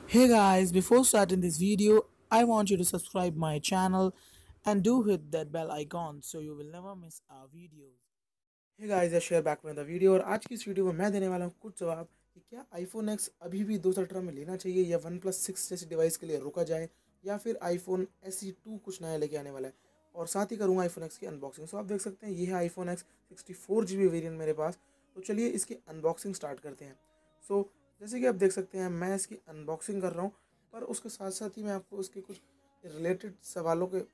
Hey guys, before starting this video, I want you to subscribe my channel and do hit that bell icon so you will never miss our videos. Hey guys, I share back with the video और आज की इस video में मैं देने वाला हूँ कुछ जवाब कि क्या iPhone X अभी भी 2018 में लेना चाहिए या OnePlus 6 जैसी डिवाइस के लिए रुका जाए या फिर iPhone SE 2 कुछ नया लेके आने वाला है। और साथ ही करूँगा iPhone X की अनबॉक्सिंग। सो आप देख सकते हैं ये है iPhone X 64 GB वेरिएंट मेरे पास। तो चलिए इसकी अनबॉक्सिंग स्टार्ट करते हैं। सो जैसे कि आप देख सकते हैं मैं इसकी अनबॉक्सिंग कर रहा हूँ, पर उसके साथ साथ ही मैं आपको उसके कुछ रिलेटेड सवालों के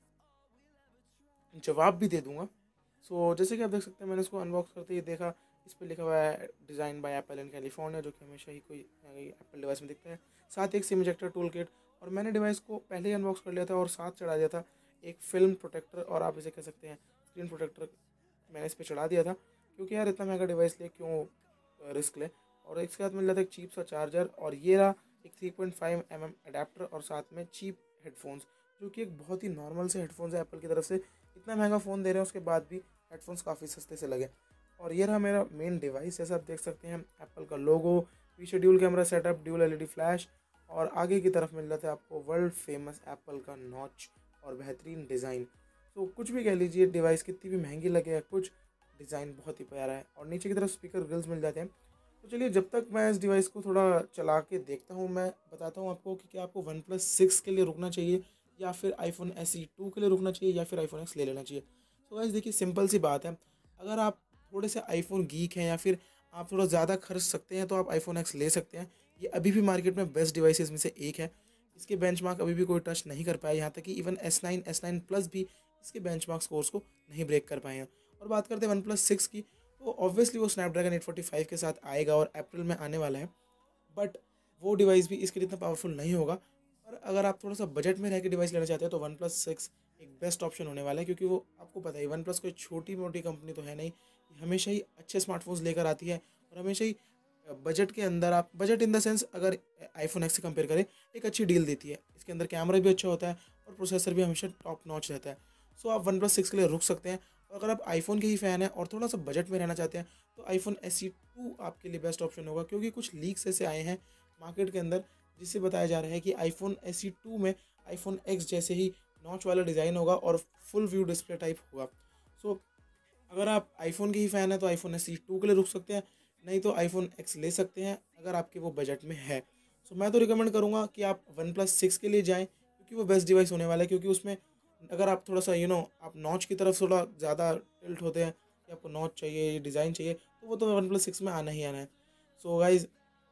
जवाब भी दे दूंगा। जैसे कि आप देख सकते हैं मैंने इसको अनबॉक्स करते ही देखा, इस पर लिखा हुआ है design by Apple in California, जो कि हमेशा ही कोई एप्पल डिवाइस में दिखता है। साथ ही एक सिम इजेक्टर टूल किट, और मैंने डिवाइस को पहले ही अनबॉक्स कर लिया था और साथ चढ़ा दिया था एक फिल्म प्रोटेक्टर, और आप इसे कह सकते हैं स्क्रीन प्रोटेक्टर। मैंने इस पर चढ़ा दिया था क्योंकि यार इतना महंगा डिवाइस ले क्यों रिस्क ले। और इसके साथ मिल जाता है एक चीप सा चार्जर, और ये रहा एक 3.5 mm अडेप्टर, और साथ में चीप हेडफोन्स, जो कि एक बहुत ही नॉर्मल से हेडफोन्स है एप्पल की तरफ से। इतना महंगा फ़ोन दे रहे हैं उसके बाद भी हेडफोन्स काफ़ी सस्ते से लगे। और ये रहा मेरा मेन डिवाइस। जैसा आप देख सकते हैं एप्पल का लोगो, पीछे dual camera setup, dual LED flash, और आगे की तरफ मिल जाता है आपको वर्ल्ड फेमस एप्पल का नॉच और बेहतरीन डिज़ाइन। कुछ भी कह लीजिए, डिवाइस कितनी भी महंगी लगे, कुछ डिज़ाइन बहुत ही प्यारा है। और नीचे की तरफ स्पीकर ग्रिल्स मिल जाते हैं। तो चलिए, जब तक मैं इस डिवाइस को थोड़ा चला के देखता हूँ, मैं बताता हूँ आपको कि क्या आपको OnePlus 6 के लिए रुकना चाहिए या फिर iPhone SE 2 के लिए रुकना चाहिए या फिर iPhone X ले लेना चाहिए। तो गाइस देखिए, सिंपल सी बात है। अगर आप थोड़े से आईफोन गीक हैं या फिर आप थोड़ा ज़्यादा खर्च सकते हैं, तो आप iPhone X ले सकते हैं। ये अभी भी मार्केट में बेस्ट डिवाइसेस में से एक है। इसके बेंचमार्क अभी भी कोई टच नहीं कर पाया, यहाँ तक कि इवन S9 प्लस भी इसके बेंचमार्क स्कोर्स को नहीं ब्रेक कर पाए हैं। और बात करते हैं OnePlus 6 की, तो ऑब्वियसली वो स्नैपड्रैगन 845 के साथ आएगा और अप्रैल में आने वाला है। बट वो डिवाइस भी इसके लिए इतना पावरफुल नहीं होगा। पर अगर आप थोड़ा सा बजट में रह के डिवाइस लेना चाहते हैं, तो OnePlus 6 एक बेस्ट ऑप्शन होने वाला है, क्योंकि वो आपको पता है OnePlus कोई छोटी मोटी कंपनी तो है नहीं। ये हमेशा ही अच्छे स्मार्टफोन्स लेकर आती है, और हमेशा ही बजट के अंदर, आप बजट इन द सेंस अगर iPhone X से कंपेयर करें, एक अच्छी डील देती है। इसके अंदर कैमरा भी अच्छा होता है और प्रोसेसर भी हमेशा टॉप नॉच रहता है। आप OnePlus 6 के लिए रुक सकते हैं। और अगर आप आईफोन के ही फ़ैन हैं और थोड़ा सा बजट में रहना चाहते हैं, तो iPhone SE 2 आपके लिए बेस्ट ऑप्शन होगा, क्योंकि कुछ लीक्स ऐसे आए हैं मार्केट के अंदर जिससे बताया जा रहा है कि iPhone SE 2 में iPhone X जैसे ही नॉच वाला डिज़ाइन होगा और फुल व्यू डिस्प्ले टाइप होगा। सो अगर आप आईफोन के ही फ़ैन हैं, तो iPhone SE 2 के लिए रुक सकते हैं, नहीं तो iPhone X ले सकते हैं अगर आपके वो बजट में है। मैं तो रिकमेंड करूँगा कि आप OnePlus 6 के लिए जाएँ, क्योंकि वो बेस्ट डिवाइस होने वाला है। क्योंकि उसमें अगर आप थोड़ा सा आप नॉच की तरफ थोड़ा ज़्यादा टिल्ट होते हैं कि आपको नॉच चाहिए, डिज़ाइन चाहिए, तो वो तो OnePlus 6 में आना ही आना है। गाइज़,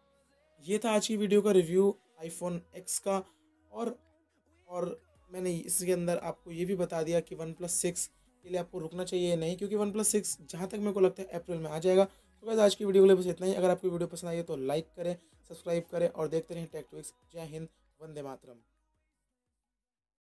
ये था आज की वीडियो का रिव्यू iPhone X का। और और मैंने इसके अंदर आपको ये भी बता दिया कि OnePlus 6 के लिए आपको रुकना चाहिए या नहीं, क्योंकि OnePlus 6 जहाँ तक मेरे को लगता है अप्रैल में आ जाएगा। गाइस, आज की वीडियो के लिए बस इतना ही। अगर आपको वीडियो पसंद आई है तो लाइक करें, सब्सक्राइब करें और देखते रहें टेक ट्विक्स। जय हिंद, वंदे मातरम।